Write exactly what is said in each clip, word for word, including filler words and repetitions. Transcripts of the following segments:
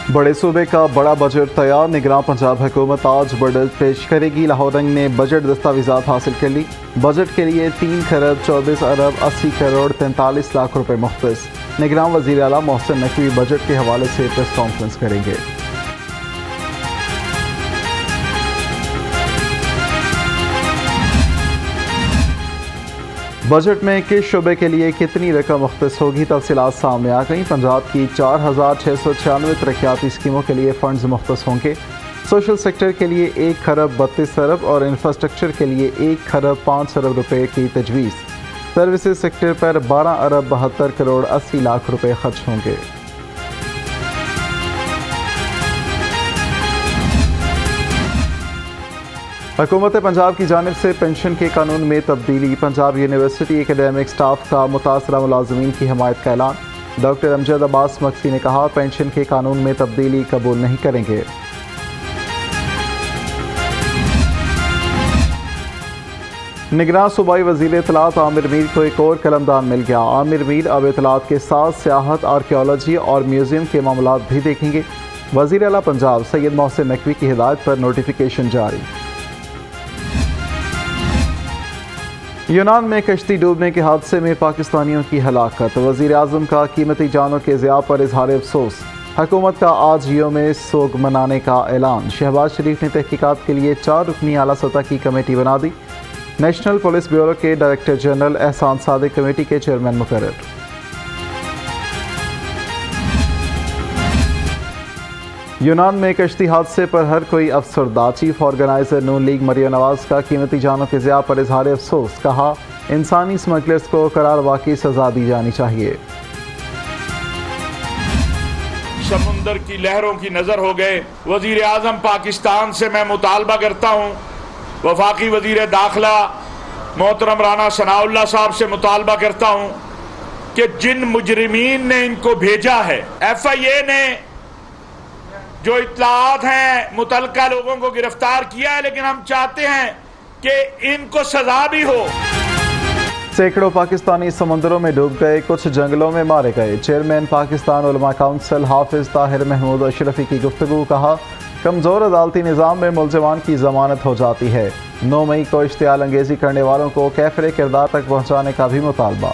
बड़े सूबे का बड़ा बजट तैयार। निगरान पंजाब हुकूमत आज बजट पेश करेगी। लाहौर रंग ने बजट दस्तावेजात हासिल कर ली। बजट के लिए तीन खरब चौबीस अरब अस्सी करोड़ तैंतालीस लाख रुपए मुख्तस। निगरान वज़ीर आला मोहसिन नकवी बजट के हवाले से प्रेस कॉन्फ्रेंस करेंगे। बजट में किस शोबे के लिए कितनी रकम मुख्तस होगी, तफसीलात सामने आ गई। पंजाब की चार हज़ार छः सौ छियानवे तरक्याती स्कीमों के लिए फ़ंड्स मुख्तस होंगे। सोशल सेक्टर के लिए एक खरब बत्तीस अरब और इंफ्रास्ट्रक्चर के लिए एक खरब पाँच अरब रुपए की तजवीज़। सर्विसेज सेक्टर पर बारह अरब बहत्तर करोड़ अस्सी लाख रुपए खर्च होंगे। हुकूमत पंजाब की जानिब से पेंशन के कानून में तब्दीली। पंजाब यूनिवर्सिटी एकेडमिक स्टाफ का मुतासरा मुलाजमीन की हमायत का ऐलान। डॉक्टर अमजद अब्बास मक्सी ने कहा, पेंशन के कानून में तब्दीली कबूल नहीं करेंगे। निगरान सूबाई वज़ीर इत्तलात आमिर मीर को एक और कलमदान मिल गया। आमिर मीर अब इत्तलात के साथ सियाहत, आर्कियोलॉजी और म्यूजियम के मामलात भी देखेंगे। वज़ीर आला पंजाब सैयद मोहसिन नकवी की हिदायत पर नोटिफिकेशन जारी। यूनान में कश्ती डूबने के हादसे में पाकिस्तानियों की हलाकत। वज़ीर आज़म का कीमती जानों के ज़िया पर इजहार अफसोस। हुकूमत का आज यौम सोग मनाने का ऐलान। शहबाज शरीफ ने तहकीकात के लिए चार रुकनी आला सतह की कमेटी बना दी। नेशनल पुलिस ब्यूरो के director general Ehsan Sadiq committee के चेयरमैन मुकर्रर। यूनान में कश्ती हादसे पर हर कोई अफसरदा। Chief organiser Noon league Maryam Nawaz का कीमती जानों के ज़िया पर इजहार अफसोस। कहा, इंसानी स्मगलर्स को करार वाकई सजा दी जानी चाहिए। समुंदर की लहरों की नजर हो गए। वजीर आजम पाकिस्तान से मैं मुतालबा करता हूँ, वफाकी वजीर दाखिला मोहतरम राना सनाउल्लाह साहब से मुतालबा करता हूँ कि जिन मुजरिमीन ने इनको भेजा है, एफ आई ए ने जो इत्तलात हैं मुतलका लोगों को गिरफ्तार किया है, लेकिन हम चाहते हैं कि इनको सजा भी हो। सैकड़ों पाकिस्तानी समंदरों में डूब गए, कुछ जंगलों में मारे गए। चेयरमैन पाकिस्तान उलमा काउंसिल हाफिज ताहिर महमूद अशरफी की गुफ्तगू। कहा, कमज़ोर अदालती निज़ाम में मुलज़मान की ज़मानत हो जाती है। नौ मई को इश्तियाल अंगेज़ी करने वालों को कैफरे किरदार तक पहुँचाने का भी मुतालबा।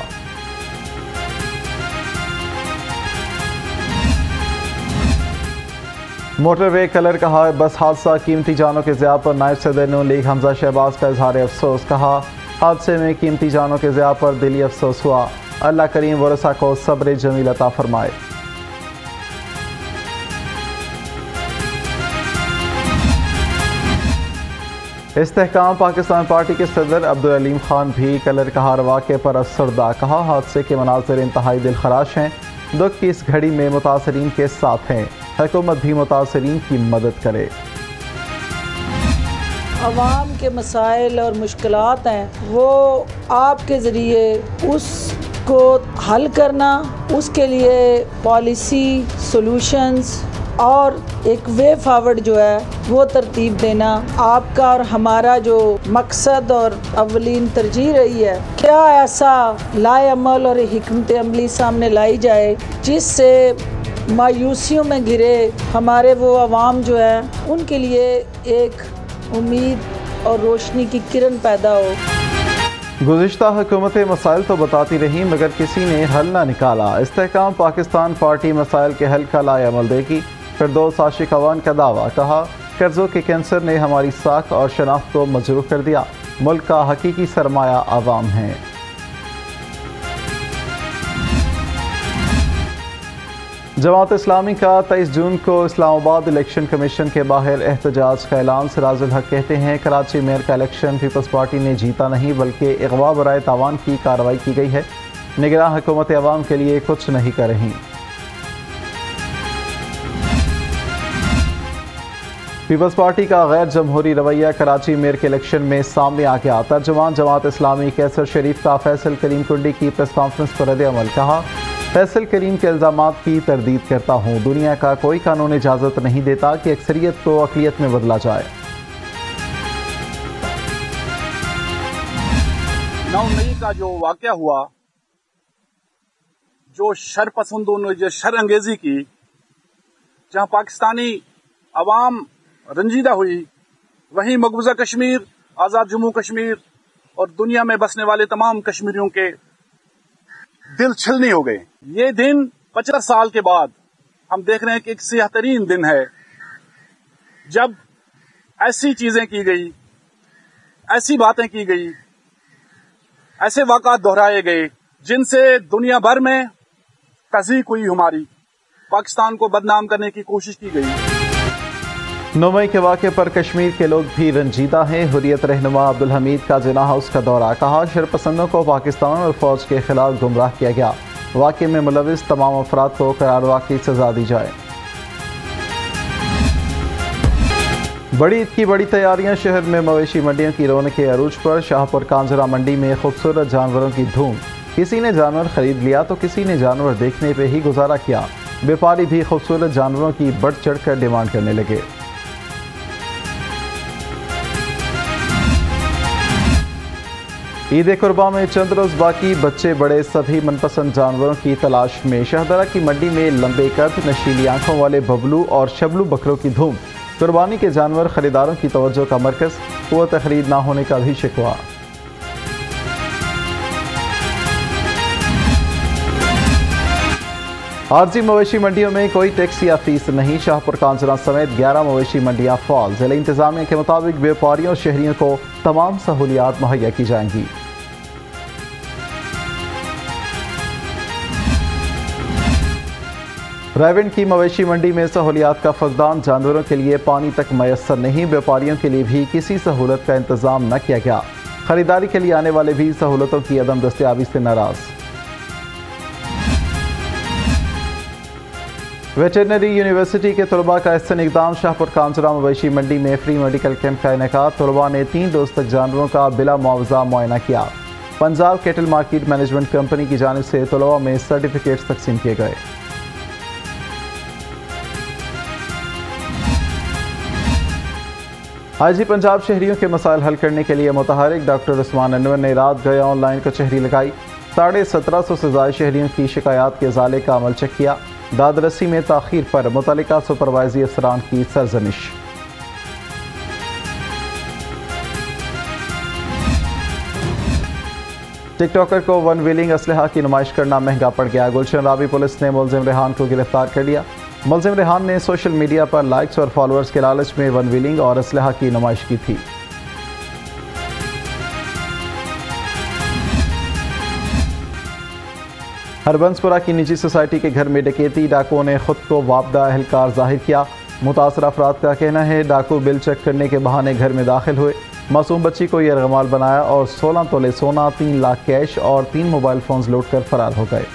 मोटरवे कलर कहा, बस हादसा कीमती जानों के ज़िया पर नायब सदर नून लीग हमजा शहबाज का इजहार अफसोस। कहा, हादसे में कीमती जानों के ज़िया पर दिली अफसोस हुआ। अल्लाह करीम वरसा को सब्र जमील अता फरमाए। इस्तेहकाम पाकिस्तान पार्टी के सदर अब्दुल अलीम खान भी कलर कहा वाक़े पर अफसरदा। कहा, हादसे के मनाज़िर इंतहाई दिलखराश हैं। दुख की इस घड़ी में मुतासरीन के साथ हैं। हुकूमत भी मुतासरीन की मदद करे। अवाम के मसाइल और मुश्किलात हैं, वो आपके ज़रिए उसको हल करना, उसके लिए पॉलिसी सोल्यूशंस और एक वे फॉरवर्ड जो है वो तरतीब देना आपका और हमारा जो मकसद और अवलीन तरजीह रही है। क्या ऐसा लाए अमल और हिकमत अमली सामने लाई जाए जिससे मायूसियों में घिरे हमारे वो अवाम जो है उनके लिए एक उम्मीद और रोशनी की किरण पैदा हो। गुज़िश्ता हुकूमतें मसाइल तो बताती रहीं मगर किसी ने हल ना निकाला। इस्तेहकाम पाकिस्तान पार्टी मसाइल के हल का लाए अमल देगी। फिरदौस आशिक अवान का दावा। कहा, कर्जों के कैंसर ने हमारी साख और शनाख्त को मजरूह कर दिया। मुल्क का हकीकी सरमाया आवाम है। जमात इस्लामी का तेईस जून को इस्लामाबाद इलेक्शन कमीशन के बाहर एहतजाज का ऐलान। सिराजुल हक कहते हैं, कराची मेयर का इलेक्शन पीपल्स पार्टी ने जीता नहीं बल्कि अगवा बराए तावान की कार्रवाई की गई है। निगरान हुकूमत अवाम के लिए कुछ नहीं कर रही। पीपल्स पार्टी का गैर जमहूरी रवैया कराची मेयर के इलेक्शन में सामने आ गया। तर्जुमान जमात इस्लामी कैसर शरीफ का फैसल करीम कुंडी की प्रेस कॉन्फ्रेंस पर रद्द अमल। कहा, फैसल करीम के इल्ज़ामात की तरदीद करता हूँ। दुनिया का कोई कानून इजाज़त नहीं देता कि अक्सरियत को अक़लियत में बदला जाए। नौ मई का जो वाक़या हुआ, जो शर पसंदों ने जो शर अंगेजी की, जहां पाकिस्तानी अवाम रंजीदा हुई, वहीं मकबूजा कश्मीर, आज़ाद जम्मू कश्मीर और दुनिया में बसने वाले तमाम कश्मीरियों के दिल छलनी हो गए। ये दिन पचास साल के बाद हम देख रहे हैं कि एक सियाहतरीन दिन है, जब ऐसी चीजें की गई, ऐसी बातें की गई, ऐसे वाक़ात दोहराए गए जिनसे दुनिया भर में तज़ीक हुई, हमारी पाकिस्तान को बदनाम करने की कोशिश की गई। नौ मई के वाक़े पर कश्मीर के लोग भी रंजीदा हैं। हुर्रियत रहनुमा अब्दुल हमीद का जिना हाउस का दौरा, कहा शरपसंदों को पाकिस्तान और फौज के खिलाफ गुमराह किया गया। वाक़े में मुलविस तमाम अफराद को करारवा की सजा दी जाए। बड़ी ईद की बड़ी तैयारियां, शहर में मवेशी मंडियों की रौनक के अरूज पर। शाहपुर कांजरा मंडी में खूबसूरत जानवरों की धूम, किसी ने जानवर खरीद लिया तो किसी ने जानवर देखने पे ही गुजारा किया। व्यापारी भी खूबसूरत जानवरों की बढ़ चढ़ कर डिमांड करने लगे। ईद कुर्बा में चंद रोज बाकी, बच्चे बड़े सभी मनपसंद जानवरों की तलाश में। शहदरा की मंडी में लंबे कद, नशीली आंखों वाले बबलू और शबलू बकरों की धूम। कुर्बानी के जानवर खरीदारों की तवज्जो का मरकज, क़ुव्वत खरीद ना होने का भी शिकवा। आरजी मवेशी मंडियों में कोई टैक्स या फीस नहीं। शाहपुर कांजरा समेत ग्यारह मवेशी मंडियां फाल। जिला इंतजामिया के मुताबिक व्यापारियों और शहरियों को तमाम सहूलियात मुहैया की जाएंगी। रायविंड की मवेशी मंडी में सहूलियात का फकदान, जानवरों के लिए पानी तक मैसर नहीं। व्यापारियों के लिए भी किसी सहूलत का इंतजाम न किया गया। खरीदारी के लिए आने वाले भी सहूलतों की अदम दस्तयाबी से नाराज। वेटरनरी यूनिवर्सिटी के तलबा का एहसन इक़दाम, शाहपुर कांजरा मवेशी मंडी में फ्री मेडिकल कैंप का इनेकाद। तलबा ने तीन रोज तक जानवरों का बिला मुआवजा मुआयना किया। Punjab cattle market management company की जानिब से तलबा में सर्टिफिकेट्स तकसीम किए गए। आईजी पंजाब शहरियों के मसाइल हल करने के लिए मुतहरिक। डॉक्टर उस्मान अनवर ने रात गए ऑनलाइन कचहरी लगाई। साढ़े सत्रह सौ से ज़ायद शहरियों की शिकायत के इजाले का अमल चेक किया। दादरसी में ताखीर पर मुतल्लिका सुपरवाइजरी अफसरान की सरजनिश। टिकटॉकर को वन व्हीलिंग असलहा की नुमाइश करना महंगा पड़ गया। गुलशन रावी पुलिस ने मुलजिम रेहान को गिरफ्तार कर लिया। मुलजिम रेहान ने सोशल मीडिया पर लाइक्स और फॉलोअर्स के लालच में वन व्हीलिंग और असलहा की नुमाइश की थी। हरबंसपुरा की निजी सोसाइटी के घर में डकैती, डाकुओं ने खुद को वापदा अहलकार जाहिर किया। मुतासर अफराद का कहना है डाकू बिल चेक करने के बहाने घर में दाखिल हुए, मासूम बच्ची को यरगमाल बनाया और सोलह तोले सोना, तीन लाख कैश और तीन मोबाइल फोन्स लूट कर फरार हो गए।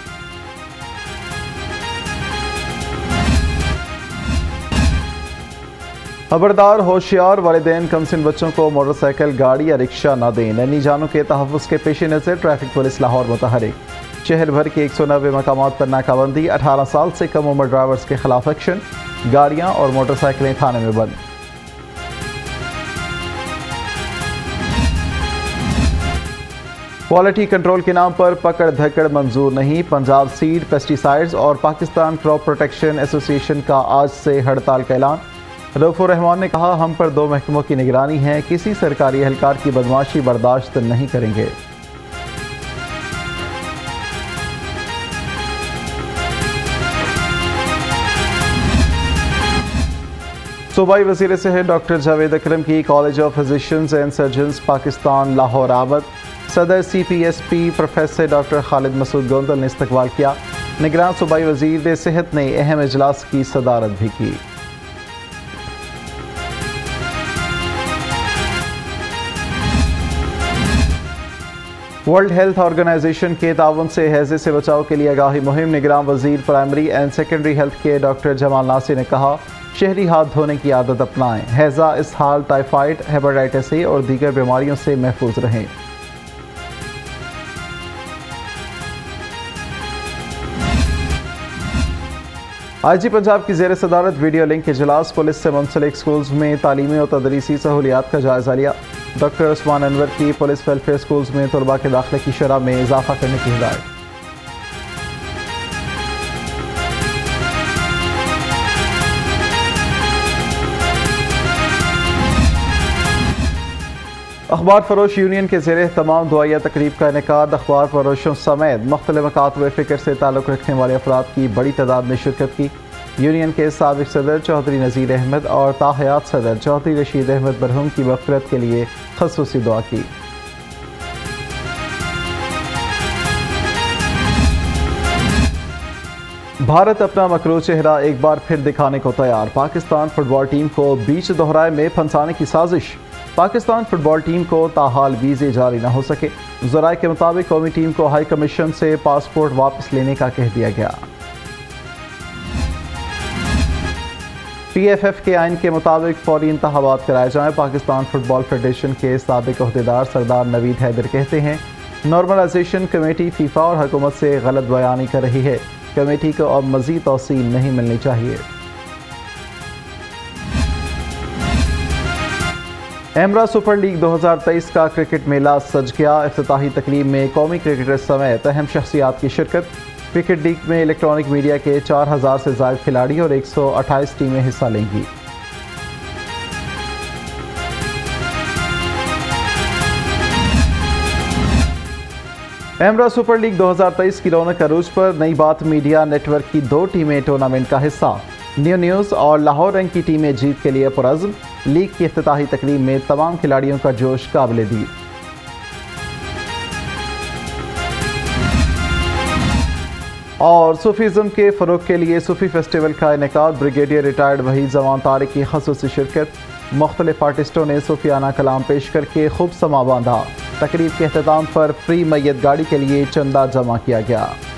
खबरदार, होशियार वालिदैन कमसिन बच्चों को मोटरसाइकिल, गाड़ी या रिक्शा न दें। नैनी जानों के तहफ़्फ़ुज़ के पेश नज़र ट्रैफिक पुलिस लाहौर मुतहरिक। शहर भर के एक सौ नब्बे मकामात पर नाकाबंदी। अठारह साल से कम उम्र ड्राइवर्स के खिलाफ एक्शन। गाड़ियां और मोटरसाइकिलें थाने में बंद। क्वालिटी कंट्रोल के नाम पर पकड़ धकड़ मंजूर नहीं। पंजाब सीड, पेस्टिसाइड्स और पाकिस्तान क्रॉप प्रोटेक्शन एसोसिएशन का आज से हड़ताल का ऐलान। रऊफ़ुर रहमान ने कहा, हम पर दो महकमों की निगरानी है, किसी सरकारी एहलकार की बदमाशी बर्दाश्त नहीं करेंगे। सूबाई वज़ीर सेहत डॉक्टर जावेद अकरम की college of physicians and surgeons Pakistan Lahore आमद। सदर C P S P professor doctor Khalid Masood Gondal ने इस्तकबाल किया। निगरान सूबाई वज़ीर सेहत ने अहम इजलास की सदारत भी की। वर्ल्ड हेल्थ ऑर्गेनाइजेशन के ताउन से हैजे से बचाव के लिए आगाही मुहिम। निगरान वज़ीर प्राइमरी एंड सेकेंडरी हेल्थ के डॉक्टर जमाल नासिर ने कहा, शहरी हाथ धोने की आदत अपनाएं। हैजा, इसहाल, टाइफाइड, हेपेटाइटिस ए और दीगर बीमारियों से महफूज रहें। आईजी पंजाब की ज़ेर सदारत वीडियो लिंक इजलास। पुलिस से मुंसलिक स्कूल्स में तालीमी और तदरीसी सहूलियात का जायजा लिया। डॉक्टर उस्मान अनवर की पुलिस वेलफेयर स्कूल्स में तलबा के दाखिले की शरह में इजाफा करने की हिदायत। अखबार फरोश यूनियन के ज़ेरे तमाम दुआया तकरीब का इनेकाद। अखबार फरोशों समेत मुख्तलिफ मकातब फ़िक्र से ताल्लुक़ रखने वाले अफराद की बड़ी तादाद ने शिरकत की। यूनियन के साबिक़ सदर चौधरी नज़ीर अहमद और ताहयात सदर चौधरी रशीद अहमद मरहूम की मग़फ़िरत के लिए ख़ुसूसी दुआ की। भारत अपना मकरू चेहरा एक बार फिर दिखाने को तैयार। पाकिस्तान फुटबॉल टीम को बीच दोहराए में फंसाने की साजिश। पाकिस्तान फुटबॉल टीम को ताहाल वीज़े जारी न हो सके। ज़राए के मुताबिक कौमी टीम को हाई कमीशन से पासपोर्ट वापस लेने का कह दिया गया। पी एफ एफ के आइन के मुताबिक फौरी इंतखाबात कराए जाएं। पाकिस्तान फुटबॉल फेडरेशन के साबिक अहदेदार सरदार नवीद हैदर कहते हैं नॉर्मलाइजेशन कमेटी फीफा और हुकूमत से गलत बयानी कर रही है। कमेटी को अब मज़ीद तौसील नहीं मिलनी चाहिए। एमरा सुपर लीग दो हज़ार तेईस का क्रिकेट मेला सज गया। इफ्तिताही तकरीब में कौमी क्रिकेटर समेत अहम शख्सियात की शिरकत। क्रिकेट लीग में इलेक्ट्रॉनिक मीडिया के चार हज़ार से ज़ायद खिलाड़ी और एक सौ अट्ठाईस टीमें हिस्सा लेंगी। एमरा सुपर लीग दो हज़ार तेईस की रौनक अरूज पर। नई बात मीडिया नेटवर्क की दो टीमें टूर्नामेंट का हिस्सा। न्यू न्यूज़ और लाहौर रंग की टीमें जीत के लिए पुरज़्म। लीग की इफ्तिताही तकरीब में तमाम खिलाड़ियों का जोश काबिल-ए-दीद। और सूफीज़म के फ़रोग़ के लिए सूफ़ी फेस्टिवल का इनेकाद। ब्रिगेडियर रिटायर्ड वहीद ज़मान तारिक की ख़ुसूसी शिरकत। मुख्तलिफ आर्टिस्टों ने सूफियाना कलाम पेश करके खूब समा बांधा। तकरीब के अख्ताम पर फ्री मैयत गाड़ी के लिए चंदा जमा किया गया।